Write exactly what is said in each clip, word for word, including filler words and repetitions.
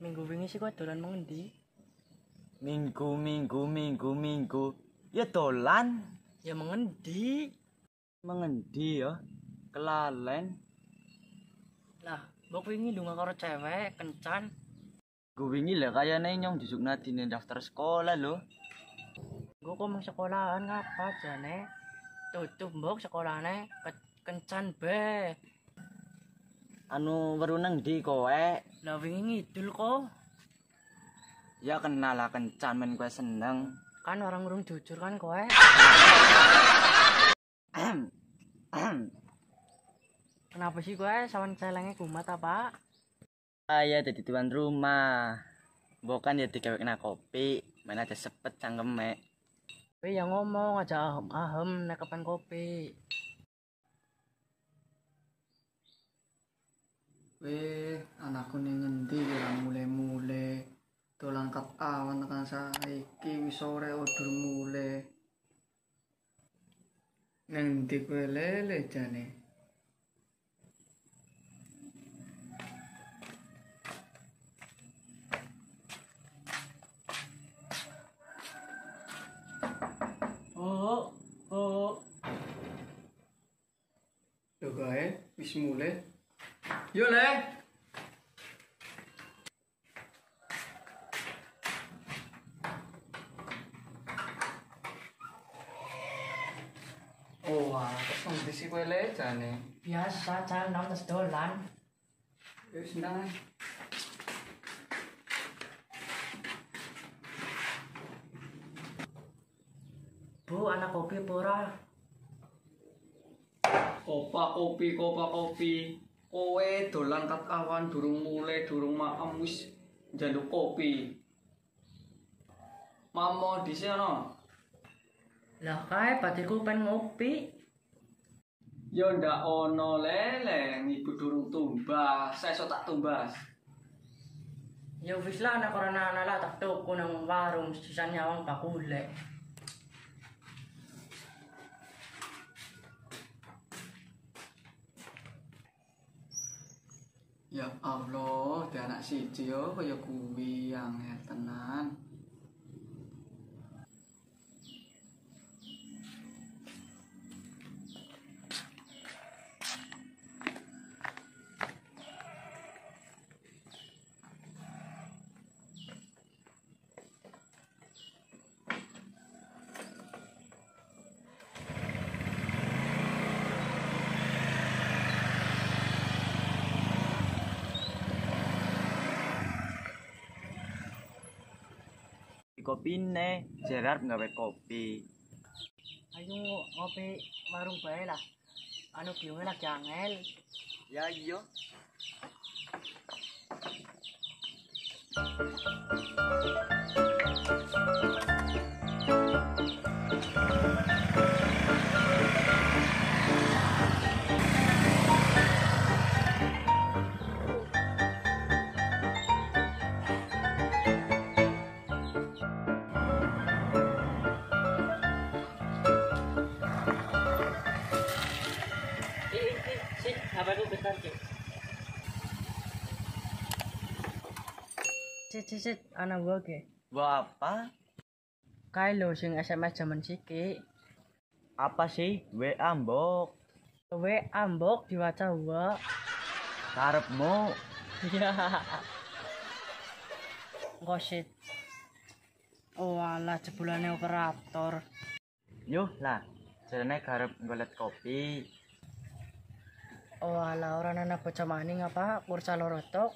Minggu wingi sih kowe dolan mengendi? Minggu, minggu, minggu, minggu. Ya dolan. Ya mengendi? Mengendi ya? Kelalen. Lah, mbok wingi lunga karo cewek kencan. Gue wingi lah kayane nyong disuk nadine daftar sekolah lho. Gue kok mau sekolahan ngapa jane? Tutup mbok sekolahane ke kencan be. Anu weru nang ndi kowe? Lah wingi ngidul kok. Ya kenal lah kencan men kowe seneng. Kan orang urung jujur kan kowe. Kenapa sih kowe sawan celenge kumat apa? Saya jadi tuan rumah. Bukan ya digawe kena kopi, mana aja sepet cangkeme. Kowe yang ngomong aja ahem-ahem nek kapan kopi. Weh, anakku ning ngendi ora mule-mule. Dolan kat awan tekan saiki wis sore udur mule. Nang ndi kowe lele jane? Oh, oh. Yo gae wis mule. Yo le. Oh, wah, kok ngendi sih kowe le jane? Biasa jan nang tes dolan. Wis nang. Bu, anak kopi apa ora? Kopa kopi, kopa kopi. Kowe dolan kat awan durung mule, durung maem wis njaluk kopi. Mamo dhisik ana. Lah kae batiku pengen ngopi. Ya ndak ono lele, ibu durung tumbas, sesuk tak tumbas. Ya wis lah nek ora ana lah tak tuku nang warung sisan nyawang bakule. Ya Allah, di anak siji yo kaya kuwi angel tenan. Kopi ne, Gerard nggawe kopi. Ayo ngopi warung bae lah. Anu biunge lagi angel. Ya iya. Apa itu bentar, Cik? Cik, cik, cik, anak gua ke. Wah apa? Kae lho sing S M S jaman siki. Apa sih? W A mbok. W ambok diwaca wa. Karepmu. Iya. Gosit. Oh alah jebulane operator. Yuh lah, jarane garep ngolet kopi. Oh alah ora ana bocah maning apa kursa loro tok.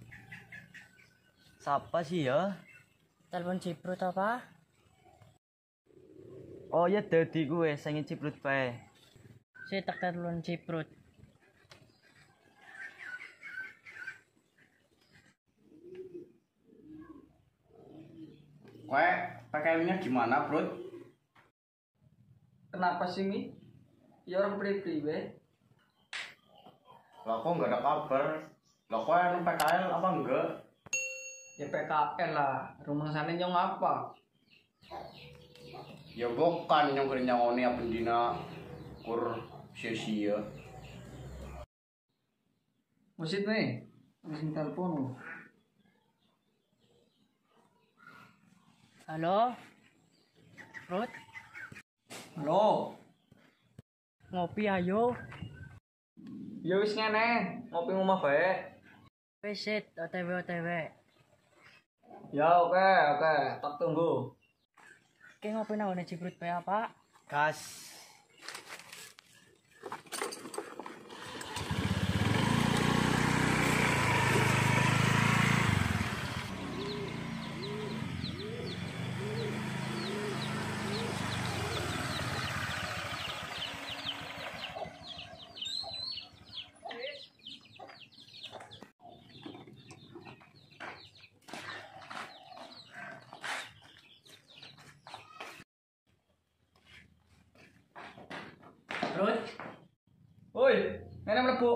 Siapa sih ya? Telepon Ciprut apa? Oh ya dadi gue sing ciprut bae. Si tak telepon Ciprut. Kowe pakaiannya gimana, Bro? Kenapa sih Mi? Ya orang priwe-priwe. Lah kok enggak ada kabar? Lah kowe anu P K L apa enggak? Ya P K L lah, rumah sana nyong apa? Ya bukan yang kena nyangoni apa dina kur sia-sia. Musit nih, mesin telepon. Halo? Rut, Halo. ngopi ayo. Ya wis ngene, ngopi ngomah bae. Pesit, O T W O T W. Ya oke, oke, tak tunggu. Oke ngopi nang ngene Cibrut bae apa? Gas. Rut, Woi, ngene mlebu.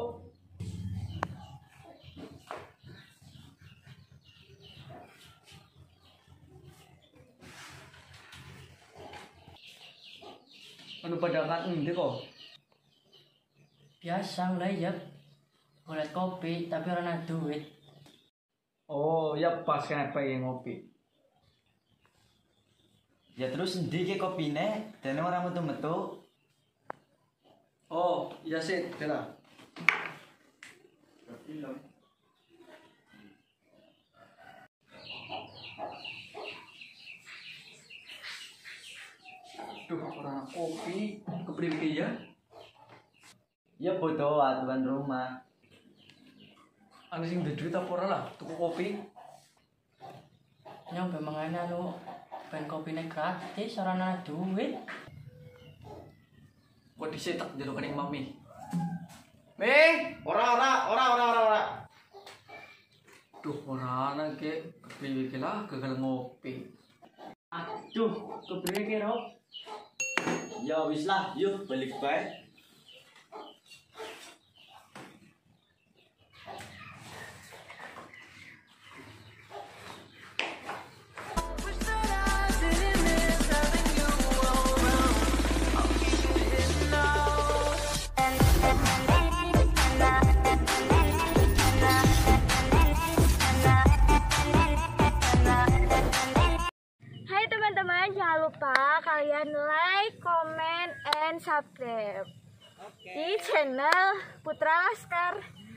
Anu pada kan endi kok? biasa mulai ya. Golek kopi tapi ora ana duit. Oh, ya pas kan pengen ngopi. Ya terus endi ki kopine? Dene ora metu-metu. Oh, iya sih, bela. Duh, orang kopi kepriwe ya? Ya bodoh tuan rumah. Anu sing duwe duit apa ora lah, tuku kopi. Nyong bemangane anu ben kopine gratis ora ana duit. Kok disetak jero kening mami. Mi, ora ora ora ora ora ora. Duh, ora ana ke kepriwe ki lah gagal ngopi. Aduh, kepriwe ki Rop? Ya wis lah, yuk balik bae. Hai teman-teman, jangan lupa kalian like, comment, and subscribe di channel Putra Laskar.